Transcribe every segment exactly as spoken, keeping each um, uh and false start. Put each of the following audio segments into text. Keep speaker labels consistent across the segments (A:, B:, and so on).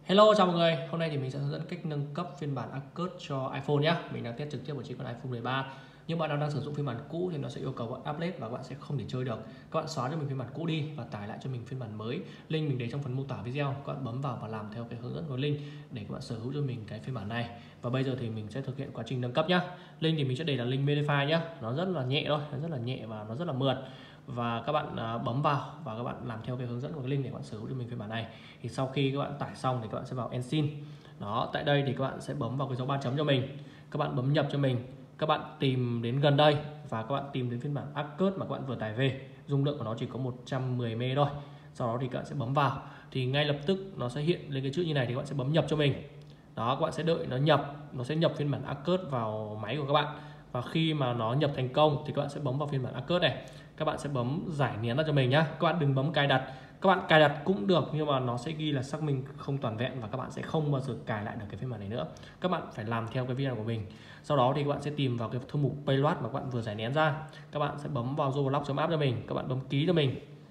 A: Hello, chào mọi người. Hôm nay thì mình sẽ hướng dẫn cách nâng cấp phiên bản Arcus cho iPhone nhé. Mình đang test trực tiếp của chiếc con iPhone mười ba. Nhưng bạn nào đang sử dụng phiên bản cũ thì nó sẽ yêu cầu bạn update và các bạn sẽ không thể chơi được. Các bạn xóa cho mình phiên bản cũ đi và tải lại cho mình phiên bản mới. Link mình để trong phần mô tả video. Các bạn bấm vào và làm theo cái hướng dẫn của link để các bạn sở hữu cho mình cái phiên bản này. Và bây giờ thì mình sẽ thực hiện quá trình nâng cấp nhé. Link thì mình sẽ để là link Medify nhé. Nó rất là nhẹ thôi, nó rất là nhẹ và nó rất là mượt. Và các bạn bấm vào và các bạn làm theo cái hướng dẫn của cái link để các bạn sở hữu cho mình phiên bản này. Thì sau khi các bạn tải xong thì các bạn sẽ vào Ensign. Đó, tại đây thì các bạn sẽ bấm vào cái dấu ba chấm cho mình. Các bạn bấm nhập cho mình. Các bạn tìm đến gần đây và các bạn tìm đến phiên bản Arcus mà các bạn vừa tải về. Dung lượng của nó chỉ có một trăm mười mê ga bai thôi. Sau đó thì các bạn sẽ bấm vào thì ngay lập tức nó sẽ hiện lên cái chữ như này thì các bạn sẽ bấm nhập cho mình. Đó, các bạn sẽ đợi nó nhập, nó sẽ nhập phiên bản Arcus vào máy của các bạn. Và khi mà nó nhập thành công thì các bạn sẽ bấm vào phiên bản Arcus này. Các bạn sẽ bấm giải nén ra cho mình nhá. Các bạn đừng bấm cài đặt. Các bạn cài đặt cũng được nhưng mà nó sẽ ghi là xác minh không toàn vẹn và các bạn sẽ không bao giờ cài lại được cái phiên bản này nữa. Các bạn phải làm theo cái video của mình. Sau đó thì các bạn sẽ tìm vào cái thư mục payload mà các bạn vừa giải nén ra. Các bạn sẽ bấm vào roblox.app cho mình. Các bạn bấm ký cho mình.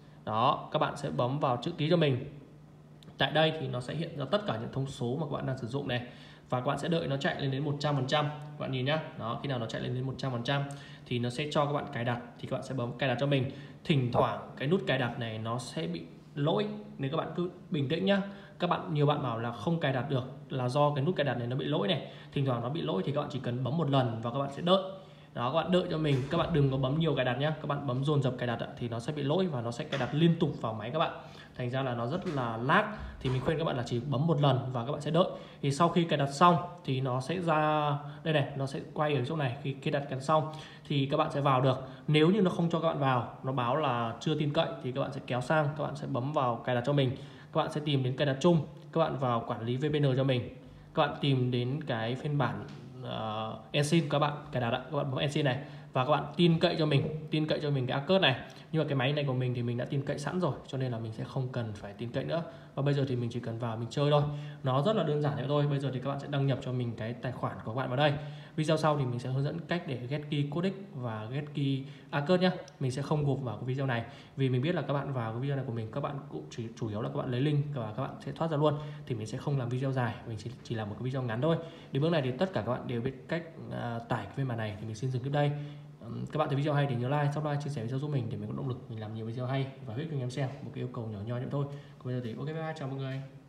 A: Đó, các bạn sẽ bấm vào chữ ký cho mình. Tại đây thì nó sẽ hiện ra tất cả những thông số mà các bạn đang sử dụng này. Và các bạn sẽ đợi nó chạy lên đến một trăm phần trăm. Các bạn nhìn nhá. Đó, khi nào nó chạy lên đến một trăm phần trăm thì nó sẽ cho các bạn cài đặt, thì các bạn sẽ bấm cài đặt cho mình. Thỉnh thoảng cái nút cài đặt này nó sẽ bị lỗi nên các bạn cứ bình tĩnh nhá. Các bạn nhiều bạn bảo là không cài đặt được là do cái nút cài đặt này nó bị lỗi này. Thỉnh thoảng nó bị lỗi thì các bạn chỉ cần bấm một lần và các bạn sẽ đợi. Đó, các bạn đợi cho mình, các bạn đừng có bấm nhiều cài đặt nhé. Các bạn bấm dồn dập cài đặt thì nó sẽ bị lỗi và nó sẽ cài đặt liên tục vào máy các bạn. Thành ra là nó rất là lag. Thì mình khuyên các bạn là chỉ bấm một lần và các bạn sẽ đợi. Thì sau khi cài đặt xong thì nó sẽ ra đây này, nó sẽ quay ở chỗ này. Khi cài đặt cài đặt xong thì các bạn sẽ vào được. Nếu như nó không cho các bạn vào, nó báo là chưa tin cậy thì các bạn sẽ kéo sang, các bạn sẽ bấm vào cài đặt cho mình. Các bạn sẽ tìm đến cài đặt chung, các bạn vào quản lý vê pê en cho mình. Các bạn tìm đến cái phiên bản uh, Ensign các bạn cài đặt, các bạn bấm Ensign này và các bạn tin cậy cho mình, tin cậy cho mình cái Arcus này. Nhưng mà cái máy này của mình thì mình đã tin cậy sẵn rồi cho nên là mình sẽ không cần phải tin cậy nữa. Và bây giờ thì mình chỉ cần vào mình chơi thôi. Nó rất là đơn giản vậy thôi. Bây giờ thì các bạn sẽ đăng nhập cho mình cái tài khoản của các bạn vào đây. Video sau thì mình sẽ hướng dẫn cách để get key codec và get key Arcus nhé. Mình sẽ không gộp vào cái video này vì mình biết là các bạn vào cái video này của mình các bạn cũng chỉ chủ yếu là các bạn lấy link và các bạn sẽ thoát ra luôn. Thì mình sẽ không làm video dài, mình chỉ, chỉ làm một cái video ngắn thôi. Đến bước này thì tất cả các bạn đều biết cách uh, tải cái phiên bản này thì mình xin dừng clip đây. Um, các bạn thấy video hay thì nhớ like, subscribe, chia sẻ video giúp mình để mình có động lực mình làm nhiều video hay và hữu ích cho anh em xem. Một cái yêu cầu nhỏ nhoi vậy thôi. Còn bây giờ thì ok, bye bye, chào mọi người.